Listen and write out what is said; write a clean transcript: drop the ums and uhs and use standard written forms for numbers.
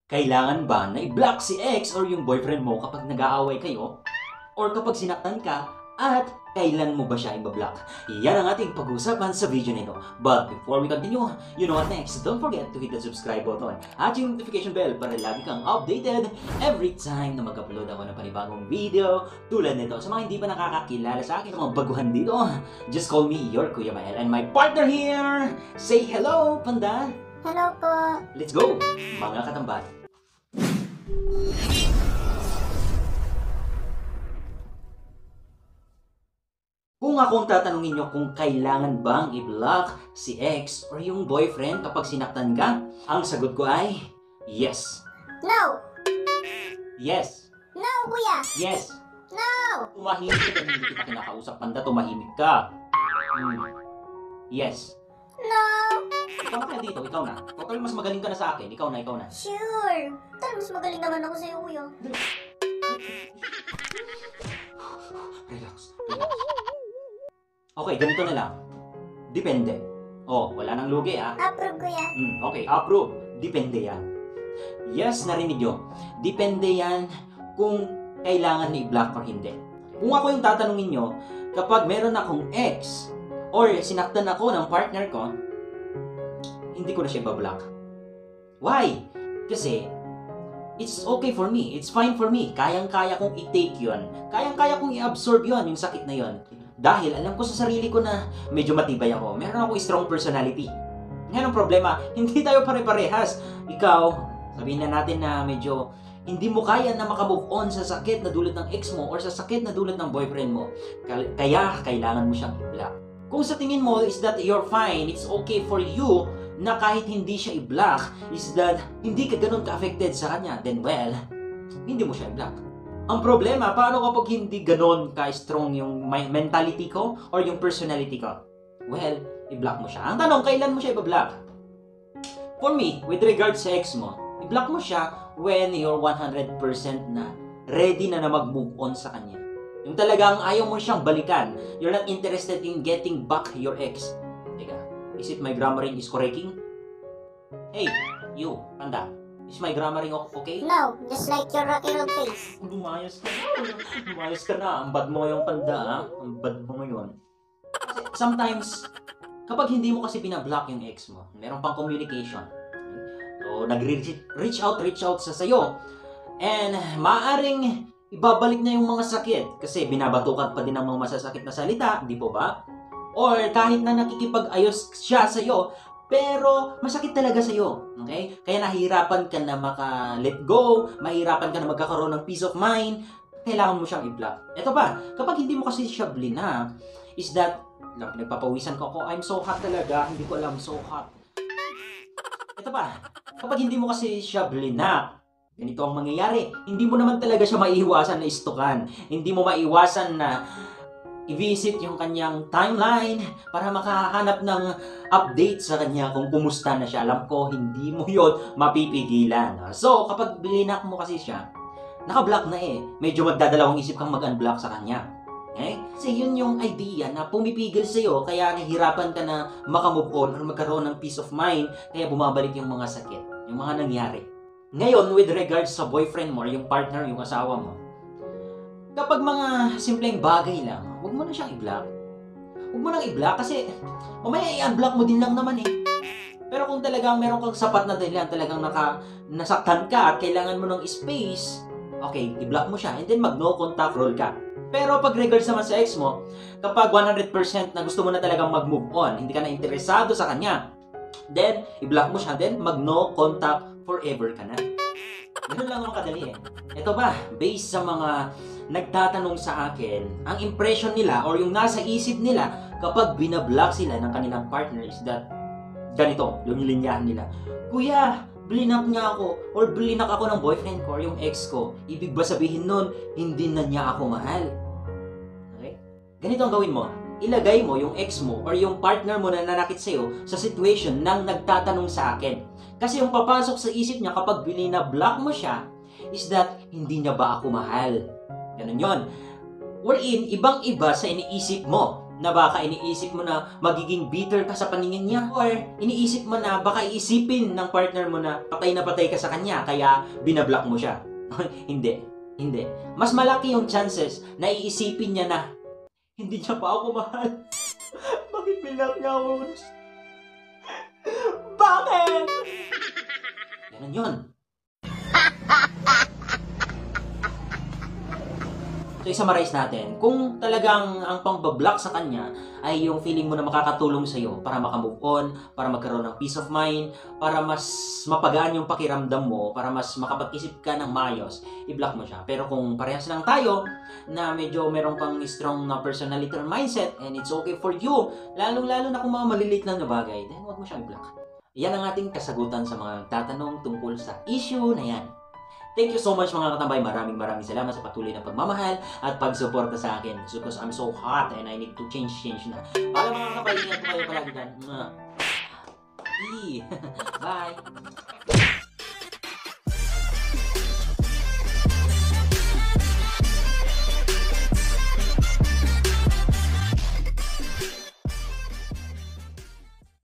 Kailangan ba na i-block si ex or yung boyfriend mo kapag nag-aaway kayo? Or kapag sinaktan ka? At kailan mo ba siya i-block? Yan ang ating pag-uusapan sa video nito. But before we continue, you know what next? Don't forget to hit the subscribe button at yung notification bell para lagi kang updated every time na mag-upload ako ng panibagong video tulad nito. Sa mga hindi pa nakakakilala sa akin, mga baguhan dito, just call me your Kuya Mael and my partner here. Say hello, Panda! Hello po. Let's go, mga katambal! Kung akong tatanungin nyo kung kailangan bang i-block si ex or yung boyfriend kapag sinaktan ka, ang sagot ko ay yes. No! Yes. No, kuya! Yes. No! Tumahimik ka, hindi kita kinakausap. Panda, tumahimik ka. Yes. No! Ikaw na dito, ikaw na. Total, mas magaling ka na sa akin. Ikaw na, ikaw na. Sure! Tal, mas magaling naman ako sa'yo, kuya. Relax, relax. Okay, ganito na lang. Depende. Oh, wala nang lugi ah. Approve, kuya. Okay, approve. Depende yan. Yes, narinig nyo. Depende yan kung kailangan i-block or hindi. Kung ako yung tatanungin nyo, kapag meron akong ex or sinaktan ako ng partner ko, hindi ko na siya i-block. Why? Kasi, it's okay for me. It's fine for me. Kayang-kaya kong i-take yun. Kayang-kaya kong i-absorb yun, yung sakit na yun. Dahil alam ko sa sarili ko na medyo matibay ako. Meron akong strong personality. Ngayon ang problema, hindi tayo pare-parehas. Ikaw, sabihin na natin na medyo hindi mo kaya na makamove on sa sakit na dulot ng ex mo or sa sakit na dulot ng boyfriend mo. Kaya kailangan mo siyang i-block. Kung sa tingin mo is that you're fine, it's okay for you na kahit hindi siya i-block, is that hindi ka ganun ka-affected sa kanya, then well, hindi mo siya i-block. Ang problema, paano kapag hindi ganon ka-strong yung mentality ko or yung personality ko? Well, i-block mo siya. Ang tanong, kailan mo siya i-block? For me, with regards sa ex mo, i-block mo siya when you're 100% na ready na mag-move on sa kanya. Yung talagang ayaw mo siyang balikan. You're not interested in getting back your ex. Teka, is it my grammaring is correcting? Hey, you, Panda. Is my grammaring okay? No, just like your rocky road face. Lumayas ka na. Lumayas ka na. Ang bad mo yung Panda, ha? Ang bad mo ngayon. Kasi sometimes, kapag hindi mo kasi binablock yung ex mo, meron pang communication. So, nag-reach out sa sayo. And, maaring ibabalik na yung mga sakit. Kasi binabatukan pa din ng mga masasakit na salita, di po ba? Or kahit na nakikipag-ayos siya sa'yo, pero masakit talaga sa'yo, okay? Kaya nahihirapan ka na maka-let go, mahirapan ka na magkakaroon ng peace of mind, kailangan mo siyang i-block. Ito pa, kapag hindi mo kasi siya blinak, is that, nagpapawisan ko ako, I'm so hot talaga, hindi ko alam, so hot. Ito pa, kapag hindi mo kasi siya blinak, ganito ang mangyayari, hindi mo naman talaga siya maiiwasan na istukan, hindi mo maiwasan na i-visit yung kanyang timeline para makahanap ng update sa kanya kung kumusta na siya. Alam ko, hindi mo yon mapipigilan. So, kapag blinak mo kasi siya, naka-block na eh. Medyo magdadalawang isip kang mag-unblock sa kanya. Okay? Kasi yun yung idea na pumipigil sa'yo, kaya nahihirapan ka na makamove on or magkaroon ng peace of mind, kaya bumabalik yung mga sakit, yung mga nangyari. Ngayon, with regards sa boyfriend mo or yung partner, yung asawa mo, kapag mga simpleng bagay lang, huwag mo na siyang i-block. Huwag mo nang i-block kasi mamaya i-unblock mo din lang naman eh. Pero kung talagang meron kang sapat na dahilan, talagang nasaktan ka at kailangan mo ng space, okay, i-block mo siya and then mag-no contact rule ka. Pero pag regards naman sa ex mo, kapag 100% na gusto mo na talagang mag-move on, hindi ka na interesado sa kanya, then i-block mo siya, then mag-no contact forever ka na. Ganun lang naman kadali eh. Ito ba, based sa mga nagtatanong sa akin, ang impression nila or yung nasa isip nila kapag binablock sila ng kanilang partner is that ganito, yung linyahan nila. Kuya, blinak niya ako or blinak ako ng boyfriend ko or yung ex ko. Ibig ba sabihin nun, hindi na niya ako mahal? Okay? Ganito ang gawin mo. Ilagay mo yung ex mo or yung partner mo na nanakit sa'yo sa situation ng nagtatanong sa akin. Kasi yung papasok sa isip niya kapag binablock mo siya is that hindi niya ba ako mahal? Ganun yun. Wherein, ibang-iba sa iniisip mo. na baka iniisip mo na magiging bitter ka sa paningin niya, or iniisip mo na baka iisipin ng partner mo na patay ka sa kanya kaya binablock mo siya. Hindi. Mas malaki yung chances na iisipin niya na hindi niya pa ako mahal. Bakit binlock niya ako? Bakit? Ganun yun. So, i-summarize natin. Kung talagang ang pang-block sa kanya ay yung feeling mo na makakatulong sa'yo para makamove on, para magkaroon ng peace of mind, para mas mapagaan yung pakiramdam mo, para mas makapag-isip ka ng maayos, i-block mo siya. Pero kung parehas lang tayo, na medyo meron kang strong na personality or mindset, and it's okay for you, lalong-lalo na kung mga maliliit lang na bagay, then huwag mo siyang i-block. Yan ang ating kasagutan sa mga tatanong tungkol sa issue na yan. Thank you so much mga katambay. Maraming salamat sa patuloy na pagmamahal at pagsuporta sa akin. Because I'm so hot and I need to change na. Para mga katambay, ingat po kayo palagi dyan. Bye!